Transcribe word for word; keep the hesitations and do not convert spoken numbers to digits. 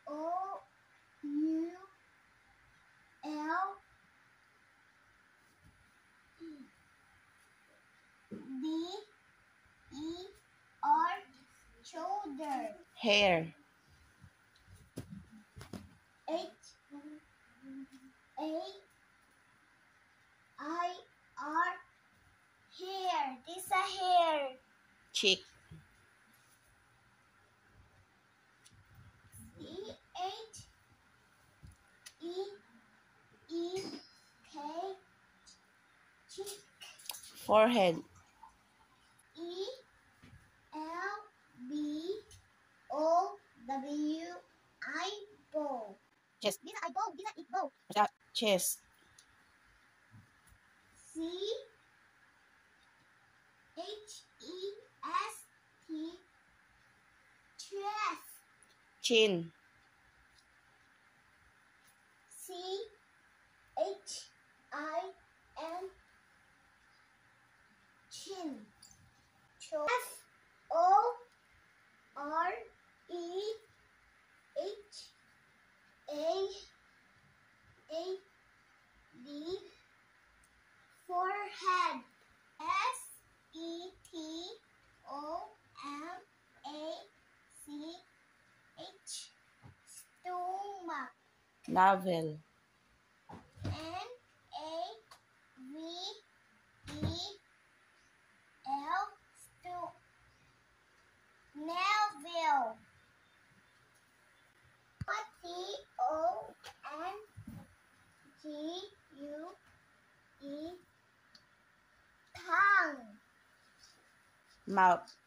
O U L D E R, shoulder. Hair. H A I R, hair. This is a hair. Cheek. C H E E K, cheek. Forehead. E L B O W, eyebrow. Chest. This is eyebrow. This is eyebrow. What's that? Chest. C H E S T, chest. Chin. C H I N, chin. F O R E H A A D, forehead. S E T O M A C H, stomach. Navel. N A V E L, sto, navel. T O N G U E, tongue. Mouth.